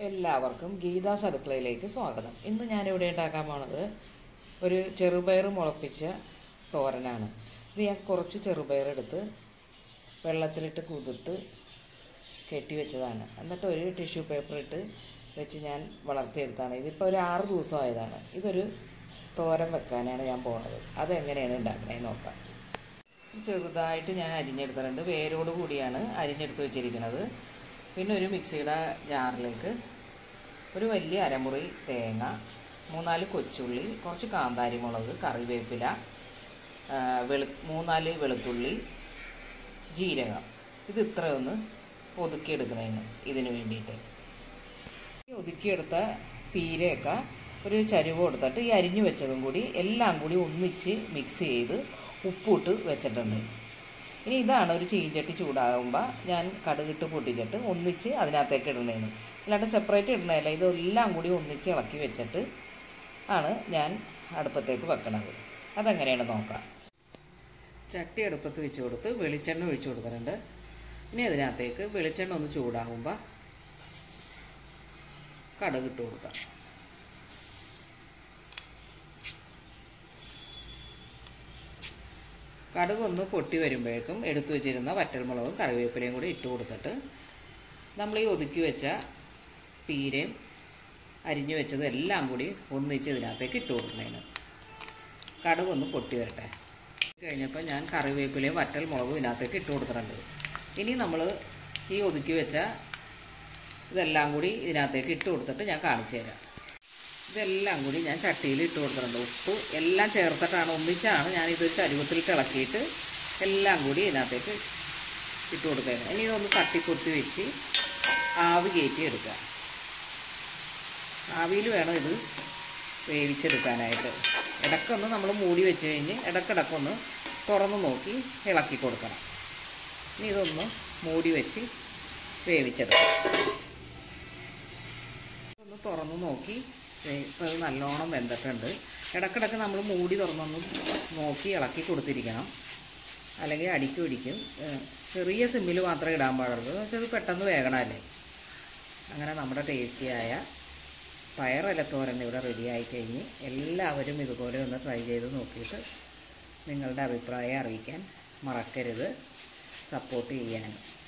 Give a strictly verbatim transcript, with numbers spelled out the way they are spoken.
എല്ലാവർക്കും ഗീതാസ് അടുക്കളയിലേക്ക് സ്വാഗതം. ഇന്ന് ഞാനിവിടെ ഉണ്ടാക്കാൻ പോണത് ഒരു ചെറുപയർ മുളപ്പിച്ച തോരനാണ്. ഇത് ഞാൻ കുറച്ച് ചെറുപയർ എടുത്ത് വെള്ളത്തിലിട്ട് കുതിർത്ത് കെട്ടി വെച്ചതാണ്. എന്നിട്ട് ഒരു ടിഷ്യൂ പേപ്പർ ഇട്ട് വെച്ച് ഞാൻ വളർത്തിയെടുത്താണ്. ഇതിപ്പോൾ ഒരു ആറ് ദിവസമായതാണ്. ഇതൊരു തോരൻ വെക്കാനാണ് ഞാൻ പോണത്. അതെങ്ങനെയാണ് ഉണ്ടാക്കണേന്ന് നോക്കാം. ചെറുതായിട്ട് ഞാൻ അരിഞ്ഞെടുത്തിട്ടുണ്ട്. വേരോട് കൂടിയാണ് അരിഞ്ഞെടുത്ത് വെച്ചിരിക്കുന്നത്. പിന്നെ ഒരു മിക്സിയുടെ ജാറിലേക്ക് ഒരു വലിയ അരമുറി തേങ്ങ, മൂന്നാല് കൊച്ചുള്ളി, കുറച്ച് കാന്താരി മുളക്, കറിവേപ്പില, വെളു മൂന്നാല് വെളുത്തുള്ളി, ജീരകം, ഇത് ഇത്രയൊന്ന് ഒതുക്കിയെടുക്കണേന് ഇതിന് വേണ്ടിയിട്ട്. ഈ ഒതുക്കിയെടുത്ത പീരയൊക്കെ ഒരു ചരുവ് കൊടുത്തിട്ട് ഈ അരിഞ്ഞു വെച്ചതും കൂടി എല്ലാം കൂടി ഒന്നിച്ച് മിക്സ് ചെയ്ത് ഉപ്പിട്ട് വെച്ചിട്ടുണ്ട്. ഇനി ഇതാണ് ഒരു ചീഞ്ചട്ടി ചൂടാകുമ്പോൾ ഞാൻ കടുകിട്ട് പൊട്ടിച്ചിട്ട് ഒന്നിച്ച് അതിനകത്തേക്ക് ഇടുന്നതാണ്. അല്ലാണ്ട് സെപ്പറേറ്റ് ഇടണമല്ല, ഇതെല്ലാം കൂടി ഒന്നിച്ച് ഇളക്കി വെച്ചിട്ട് ആണ് ഞാൻ അടുപ്പത്തേക്ക് വെക്കണത്. അതെങ്ങനെയാണ് നോക്കാം. ചട്ടി അടുപ്പത്ത് വെച്ച് കൊടുത്ത് വെളിച്ചെണ്ണ ഒഴിച്ചു കൊടുക്കുന്നുണ്ട്. ഇനി അതിനകത്തേക്ക് വെളിച്ചെണ്ണ ഒന്ന് ചൂടാകുമ്പോൾ കടുകിട്ട് കൊടുക്കാം. കടുകൊന്ന് പൊട്ടി വരുമ്പോഴേക്കും എടുത്തു വെച്ചിരുന്ന വറ്റൽമുളകും കറിവേപ്പിലയും കൂടി ഇട്ട് കൊടുത്തിട്ട് നമ്മൾ ഈ ഒതുക്കി വെച്ച പീരയും അരിഞ്ഞു വെച്ചതും എല്ലാം കൂടി ഒന്നിച്ച് ഇതിനകത്തേക്ക് ഇട്ട് കൊടുക്കുന്നതിന് കടുകൊന്ന് പൊട്ടി വരട്ടെ. കഴിഞ്ഞപ്പോൾ ഞാൻ കറിവേപ്പിലയും വറ്റൽമുളകും ഇതിനകത്തേക്ക് ഇട്ട് കൊടുക്കുന്നുണ്ട്. ഇനി നമ്മൾ ഈ ഒതുക്കി വെച്ച ഇതെല്ലാം കൂടി ഇതിനകത്തേക്ക് ഇട്ട് കൊടുത്തിട്ട് ഞാൻ കാണിച്ചു തരാം. ഇതെല്ലാം കൂടി ഞാൻ ചട്ടിയിൽ ഇട്ട് കൊടുത്തിട്ടുണ്ട്. ഉപ്പ് എല്ലാം ചേർത്തിട്ടാണ്, ഒന്നിച്ചാണ് ഞാനിത് ചരുവത്തിൽ ഇളക്കിയിട്ട് എല്ലാം കൂടി ഇതിനകത്തേക്ക് ഇട്ട് കൊടുക്കുന്നത്. ഇനി ഇതൊന്ന് തട്ടിക്കൊത്തി വെച്ച് ആവി കയറ്റി എടുക്കുക. ആവിയിൽ വേണം ഇത് വേവിച്ചെടുക്കാനായിട്ട്. ഇടയ്ക്കൊന്ന് നമ്മൾ മൂടി വെച്ച് കഴിഞ്ഞ് ഇടയ്ക്കിടയ്ക്കൊന്ന് തുറന്ന് നോക്കി ഇളക്കി കൊടുക്കണം. ഇനി ഇതൊന്ന് മൂടി വെച്ച് വേവിച്ചെടുക്കാം. ഒന്ന് തുറന്ന് നോക്കി ഇപ്പോൾ ഇത് നല്ലോണം വെന്തിട്ടുണ്ട്. ഇടയ്ക്കിടയ്ക്ക് നമ്മൾ മൂടി തുറന്നൊന്ന് നോക്കി ഇളക്കി കൊടുത്തിരിക്കണം, അല്ലെങ്കിൽ അടിക്ക് പിടിക്കും. ചെറിയ സിമ്മിൽ മാത്രമേ ഇടാൻ പാടുള്ളൂ, എന്ന് വെച്ചാൽ അത് പെട്ടെന്ന് വേകണമല്ലേ. അങ്ങനെ നമ്മുടെ ടേസ്റ്റിയായ പയറിലത്തോരൻ ഇവിടെ റെഡിയായി കഴിഞ്ഞ് എല്ലാവരും ഇതുപോലെ ഒന്ന് ട്രൈ ചെയ്ത് നോക്കിയിട്ട് നിങ്ങളുടെ അഭിപ്രായം അറിയിക്കാൻ മറക്കരുത്. സപ്പോർട്ട് ചെയ്യാനും.